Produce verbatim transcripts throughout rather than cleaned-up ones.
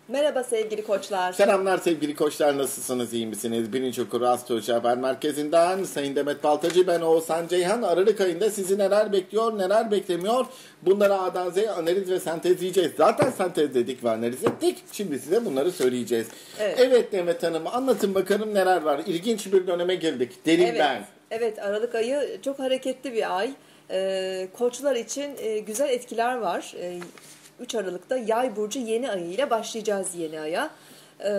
Merhaba sevgili koçlar. Selamlar sevgili koçlar, nasılsınız, iyi misiniz? Birinci Okur Astroloji Haber Merkezi'nden Sayın Demet Baltacı, ben Oğuzhan Ceyhan. Aralık ayında sizi neler bekliyor, neler beklemiyor? Bunları A'dan Z'ye analiz ve sentezleyeceğiz. Zaten sentezledik ve analiz ettik. Şimdi size bunları söyleyeceğiz. Evet, evet Demet Hanım, anlatın bakalım neler var. İlginç bir döneme girdik. Derin evet, ben. Evet, Aralık ayı çok hareketli bir ay. Ee, koçlar için e, güzel etkiler var. Ee, üç Aralık'ta Yay burcu yeni ayı ile başlayacağız yeni aya. Ee,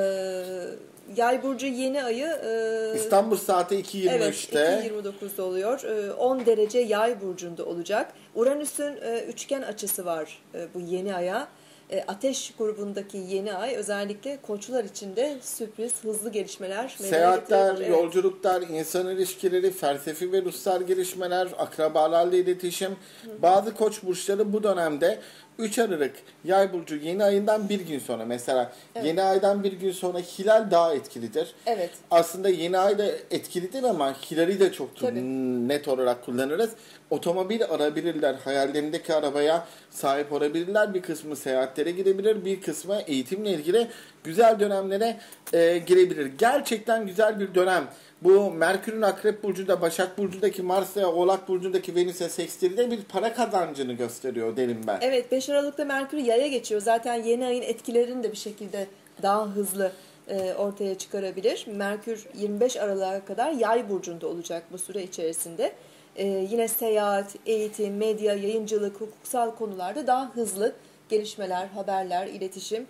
Yay burcu yeni ayı e, İstanbul saati iki yirmi üçte. Evet, iki yirmi dokuzda oluyor. Ee, on derece Yay burcunda olacak. Uranüs'ün e, üçgen açısı var e, bu yeni aya. E, Ateş grubundaki yeni ay özellikle koçlar için de sürpriz, hızlı gelişmeler. Seyahatler, Evet. yolculuklar, insan ilişkileri, felsefi ve ruhsal gelişmeler, akrabalarla iletişim. Hı. Bazı koç burçları bu dönemde üç Aralık Yay burcu yeni ayından bir gün sonra, mesela evet, yeni aydan bir gün sonra hilal daha etkilidir. Evet. Aslında yeni ay da etkilidir ama hilali de çok Tabii. net olarak kullanırız. Otomobil arabilirler, hayallerindeki arabaya sahip olabilirler. Bir kısmı seyahatlere gidebilir, bir kısmı eğitimle ilgili güzel dönemlere e, girebilir. Gerçekten güzel bir dönem. Bu Merkür'ün Akrep Burcu'da, Başak Burcu'daki Mars'a, Oğlak Burcu'daki Venüs'e sekstili bir para kazancını gösteriyor derim ben. Evet, beş Aralık'ta Merkür Yay'a geçiyor. Zaten yeni ayın etkilerini de bir şekilde daha hızlı e, ortaya çıkarabilir. Merkür yirmi beş Aralık'a kadar Yay Burcu'nda olacak bu süre içerisinde. E, yine seyahat, eğitim, medya, yayıncılık, hukuksal konularda daha hızlı gelişmeler, haberler, iletişim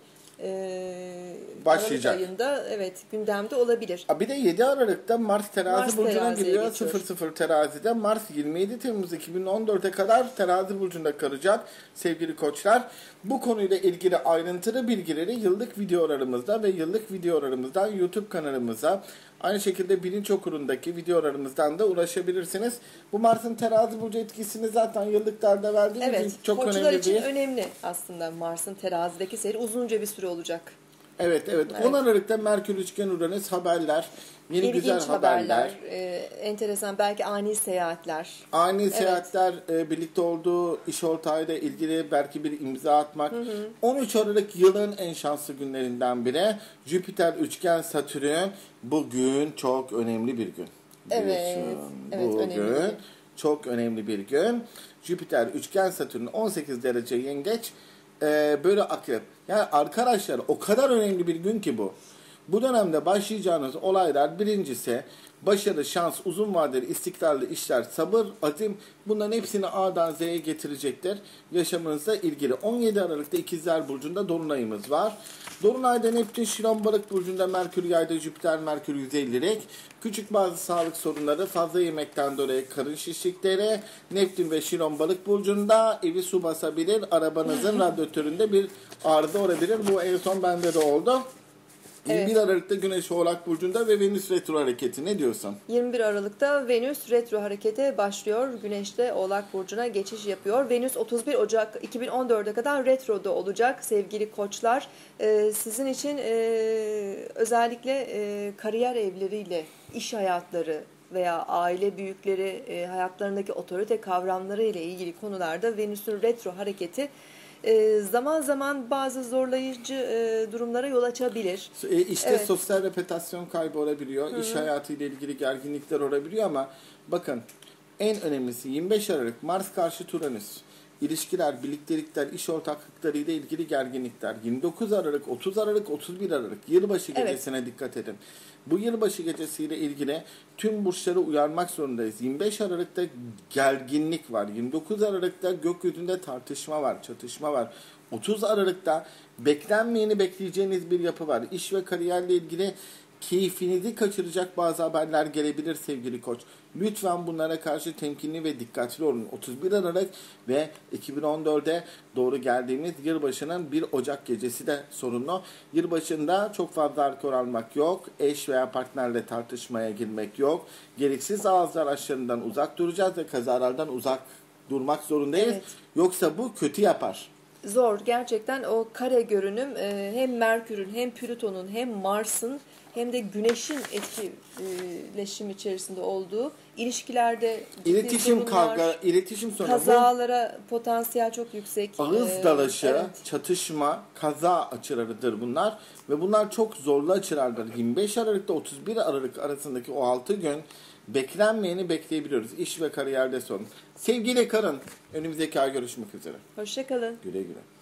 Ee, başlayacak. Aralık ayında evet gündemde olabilir. Bir de yedi Aralık'ta Mars terazi Mars burcuna giriyor. sıfır sıfır terazide. Mars yirmi yedi Temmuz iki bin on dört'e kadar terazi burcunda kalacak sevgili koçlar. Bu konuyla ilgili ayrıntılı bilgileri yıllık videolarımızda ve yıllık videolarımızdan YouTube kanalımıza, aynı şekilde Bilinç Okuru'ndaki videolarımızdan da ulaşabilirsiniz. Bu Mars'ın terazi burcu etkisini zaten yıllıklarda verdiğimiz evet, için çok önemli. Koçlar için değil. önemli aslında Mars'ın terazideki seyri uzunca bir süre olacak. Evet, evet. evet. on Aralık'ta Merkür Üçgen Uranüs haberler, yeni İlginç güzel haberler. haberler e, enteresan, belki ani seyahatler. Ani evet. seyahatler, e, birlikte olduğu iş ortağıyla ilgili belki bir imza atmak. Hı hı. on üç Aralık yılın en şanslı günlerinden biri. Jüpiter Üçgen Satürn bugün çok önemli bir gün. Evet. evet bugün önemli. çok önemli bir gün. Jüpiter Üçgen Satürn on sekiz derece yengeç. Ee, böyle akrep. Yani arkadaşlar o kadar önemli bir gün ki bu. Bu dönemde başlayacağınız olaylar, birincisi başarı, şans, uzun vadeli istikrarlı işler, sabır, azim, bunların hepsini A'dan Z'ye getirecektir yaşamınızla ilgili. on yedi Aralık'ta İkizler Burcu'nda Dolunay'ımız var. Dolunay'da Neptün Şiron Balık Burcu'nda, Merkür Yay'da, Jüpiter Merkür yüz ellilik. Küçük bazı sağlık sorunları, fazla yemekten dolayı karın şişlikleri. Neptün ve Şiron Balık Burcu'nda evi su basabilir, arabanızın radyatöründe bir arıza olabilir. Bu en son bende de oldu. Evet. yirmi bir Aralık'ta Güneş Oğlak Burcu'nda ve Venüs retro hareketi. Ne diyorsun? yirmi bir Aralık'ta Venüs retro harekete başlıyor. Güneş de Oğlak Burcu'na geçiş yapıyor. Venüs otuz bir Ocak iki bin on dört'e kadar retroda olacak sevgili koçlar. Ee, sizin için e, özellikle e, kariyer evleriyle, iş hayatları veya aile büyükleri e, hayatlarındaki otorite kavramları ile ilgili konularda Venüs'ün retro hareketi E, zaman zaman bazı zorlayıcı e, durumlara yol açabilir. E, işte evet. sosyal reputasyon kaybı olabiliyor. Hı-hı. İş hayatıyla ilgili gerginlikler olabiliyor ama bakın en önemlisi yirmi beş Aralık Mars karşı Uranüs. İlişkiler, birliktelikler, iş ortaklıkları ile ilgili gerginlikler. yirmi dokuz Aralık, otuz Aralık, otuz bir Aralık yılbaşı gecesine evet. dikkat edin. Bu yılbaşı gecesiyle ilgili tüm burçları uyarmak zorundayız. yirmi beş Aralık'ta gerginlik var. yirmi dokuz Aralık'ta gökyüzünde tartışma var, çatışma var. otuz Aralık'ta beklenmeyeni bekleyeceğiniz bir yapı var. İş ve kariyerle ilgili keyfinizi kaçıracak bazı haberler gelebilir sevgili koç. Lütfen bunlara karşı temkinli ve dikkatli olun. otuz bir Aralık ve iki bin on dört'e doğru geldiğimiz yılbaşının bir Ocak gecesi de sorunlu. Yılbaşında çok fazla alkol almak yok. Eş veya partnerle tartışmaya girmek yok. Gereksiz ağız araçlarından uzak duracağız ve kazalardan uzak durmak zorundayız. Evet. Yoksa bu kötü yapar. Zor. Gerçekten o kare görünüm hem Merkür'ün hem Plüton'un hem Mars'ın hem de güneşin etkileşim içerisinde olduğu ilişkilerde ciddi İletişim sorunlar, kavga, iletişim sorunu. kazalara potansiyel çok yüksek. Ağız Ee, dalaşı, evet. çatışma, kaza açılarıdır bunlar. Ve bunlar çok zorlu açılardır. yirmi beş Aralık'ta otuz bir Aralık arasındaki o altı gün beklenmeyeni bekleyebiliyoruz. İş ve kariyerde sorun. Sevgili karın, önümüzdeki ay görüşmek üzere. Hoşça kalın. Güle güle.